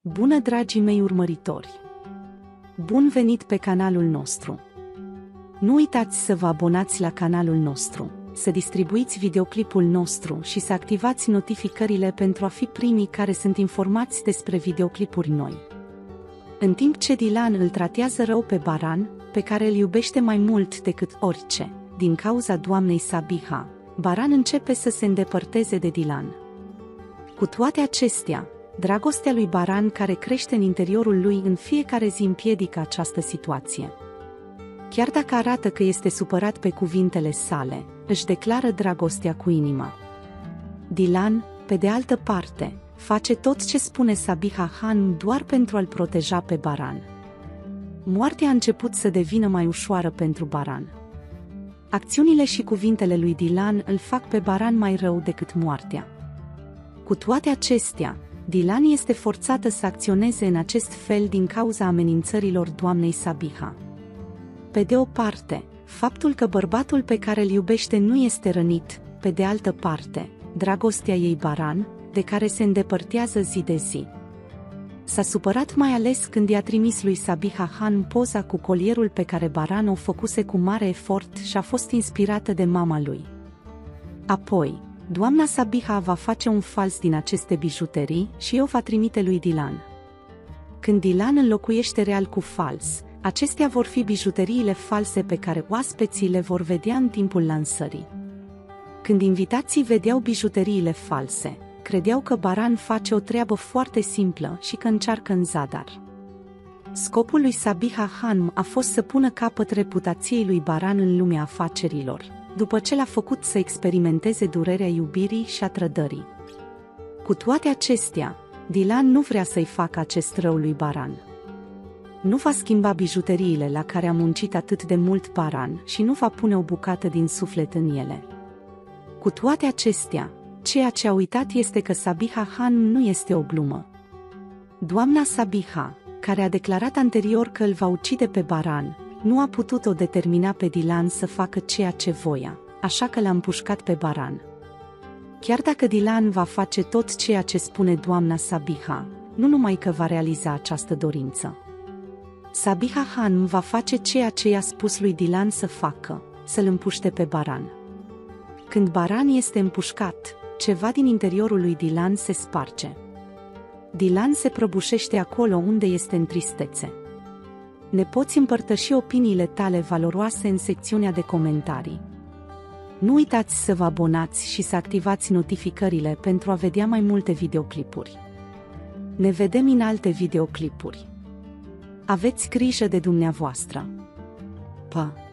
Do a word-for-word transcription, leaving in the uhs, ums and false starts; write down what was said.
Bună, dragii mei urmăritori! Bun venit pe canalul nostru! Nu uitați să vă abonați la canalul nostru, să distribuiți videoclipul nostru și să activați notificările pentru a fi primii care sunt informați despre videoclipuri noi. În timp ce Dylan îl tratează rău pe Baran, pe care îl iubește mai mult decât orice, din cauza doamnei Sabiha, Baran începe să se îndepărteze de Dylan. Cu toate acestea, dragostea lui Baran care crește în interiorul lui în fiecare zi împiedică această situație. Chiar dacă arată că este supărat pe cuvintele sale, își declară dragostea cu inima. Dylan, pe de altă parte, face tot ce spune Sabiha Khan doar pentru a-l proteja pe Baran. Moartea a început să devină mai ușoară pentru Baran. Acțiunile și cuvintele lui Dylan îl fac pe Baran mai rău decât moartea. Cu toate acestea, Dylan este forțată să acționeze în acest fel din cauza amenințărilor doamnei Sabiha. Pe de o parte, faptul că bărbatul pe care îl iubește nu este rănit, pe de altă parte, dragostea ei Baran, de care se îndepărtează zi de zi. S-a supărat mai ales când i-a trimis lui Sabiha Khan poza cu colierul pe care Baran o făcuse cu mare efort și a fost inspirată de mama lui. Apoi, doamna Sabiha va face un fals din aceste bijuterii și o va trimite lui Dylan. Când Dylan înlocuiește real cu fals, acestea vor fi bijuteriile false pe care oaspeții le vor vedea în timpul lansării. Când invitații vedeau bijuteriile false, credeau că Baran face o treabă foarte simplă și că încearcă în zadar. Scopul lui Sabiha Khan a fost să pună capăt reputației lui Baran în lumea afacerilor, după ce l-a făcut să experimenteze durerea iubirii și a trădării. Cu toate acestea, Dylan nu vrea să-i facă acest rău lui Baran. Nu va schimba bijuteriile la care a muncit atât de mult Baran și nu va pune o bucată din suflet în ele. Cu toate acestea, ceea ce a uitat este că Sabiha Khan nu este o glumă. Doamna Sabiha, care a declarat anterior că îl va ucide pe Baran, nu a putut-o determina pe Dylan să facă ceea ce voia, așa că l-a împușcat pe Baran. Chiar dacă Dylan va face tot ceea ce spune doamna Sabiha, nu numai că va realiza această dorință. Sabiha Khan va face ceea ce i-a spus lui Dylan să facă, să-l împuște pe Baran. Când Baran este împușcat, ceva din interiorul lui Dylan se sparge. Dylan se prăbușește acolo unde este în tristețe. Ne poți împărtăși opiniile tale valoroase în secțiunea de comentarii. Nu uitați să vă abonați și să activați notificările pentru a vedea mai multe videoclipuri. Ne vedem în alte videoclipuri. Aveți grijă de dumneavoastră. Pa!